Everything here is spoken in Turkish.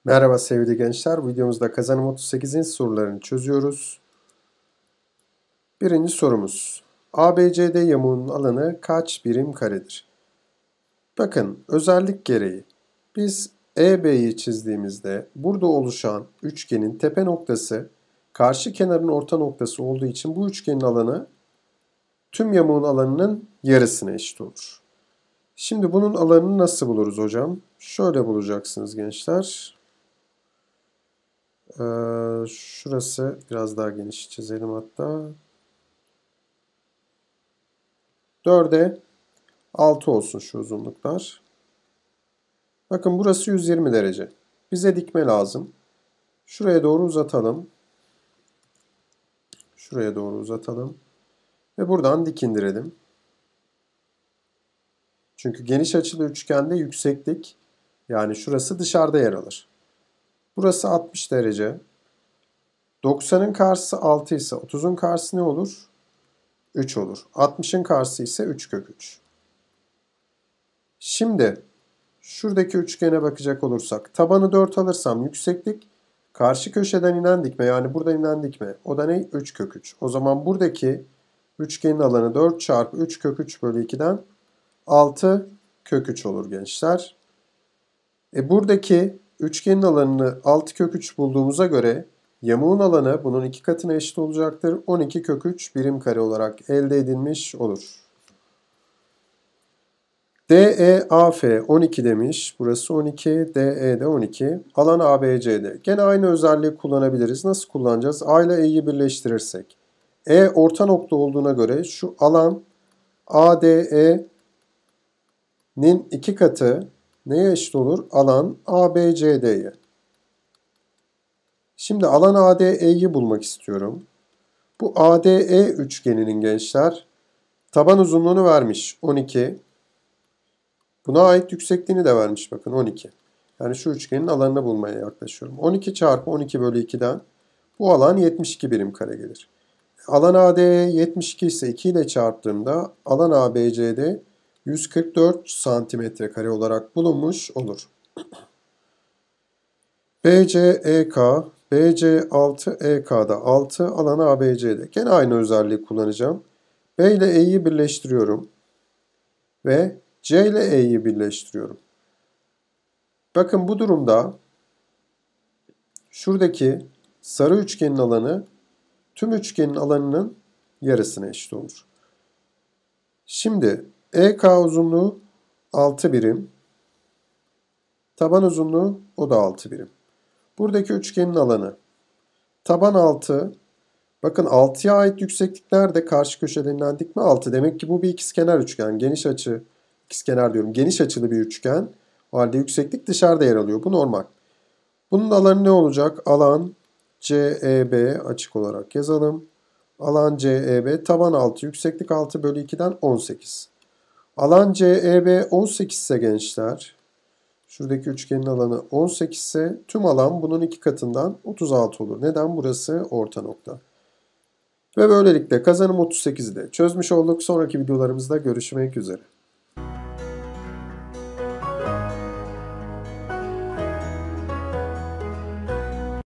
Merhaba sevgili gençler. Videomuzda kazanım 38'in sorularını çözüyoruz. Birinci sorumuz. ABCD yamuğunun alanı kaç birim karedir? Bakın özellik gereği biz EB'yi çizdiğimizde burada oluşan üçgenin tepe noktası karşı kenarın orta noktası olduğu için bu üçgenin alanı tüm yamuğun alanının yarısına eşit olur. Şimdi bunun alanını nasıl buluruz hocam? Şöyle bulacaksınız gençler. Şurası biraz daha geniş çizelim hatta. 4'e 6 olsun şu uzunluklar. Bakın burası 120 derece. Bize dikme lazım. Şuraya doğru uzatalım. Şuraya doğru uzatalım. Ve buradan dik indirelim. Çünkü geniş açılı üçgende yükseklik, yani şurası dışarıda yer alır. Burası 60 derece. 90'ın karşısı 6 ise 30'un karşısı ne olur? 3 olur. 60'ın karşısı ise 3 kök 3. Şimdi şuradaki üçgene bakacak olursak tabanı 4 alırsam yükseklik karşı köşeden inen dikme, yani burada inen dikme, o da ne? 3 kök 3. O zaman buradaki üçgenin alanı 4 çarpı 3 kök 3 bölü 2'den 6 kök 3 olur gençler. Buradaki üçgenin alanını 6 kök 3 bulduğumuza göre yamuğun alanı bunun 2 katına eşit olacaktır. 12 kök 3 birim kare olarak elde edilmiş olur. DEAF 12 demiş. Burası 12. DE de 12. Alan ABCD. Gene aynı özelliği kullanabiliriz. Nasıl kullanacağız? A ile E'yi birleştirirsek. E orta nokta olduğuna göre şu alan ADE'nin 2 katı neye eşit olur? Alan ABCD'ye. Şimdi alan ADE'yi bulmak istiyorum. Bu ADE üçgeninin gençler taban uzunluğunu vermiş 12. Buna ait yüksekliğini de vermiş bakın 12. Yani şu üçgenin alanını bulmaya yaklaşıyorum. 12 çarpı 12 bölü 2'den bu alan 72 birim kare gelir. Alan ADE 72 ise 2 ile çarptığımda alan ABC'de 144 santimetre kare olarak bulunmuş olur. BCEK, BC6EK'da 6 alan ABC'de. Gene aynı özelliği kullanacağım. B ile E'yi birleştiriyorum. Ve C ile E'yi birleştiriyorum. Bakın bu durumda şuradaki sarı üçgenin alanı tüm üçgenin alanının yarısına eşit olur. Şimdi EK uzunluğu 6 birim. Taban uzunluğu o da 6 birim. Buradaki üçgenin alanı taban 6. Bakın 6'ya ait yükseklikler de karşı köşelerinden dikme 6. Demek ki bu bir ikizkenar üçgen. Geniş açı, ikizkenar diyorum. Geniş açılı bir üçgen. O halde yükseklik dışarıda yer alıyor. Bu normal. Bunun alanı ne olacak? Alan CEB açık olarak yazalım. Alan CEB taban 6, yükseklik 6 bölü 2'den 18. Alan CEB 18 ise gençler, şuradaki üçgenin alanı 18 ise tüm alan bunun 2 katından 36 olur. Neden? Burası orta nokta. Ve böylelikle kazanım 38'i de çözmüş olduk. Sonraki videolarımızda görüşmek üzere.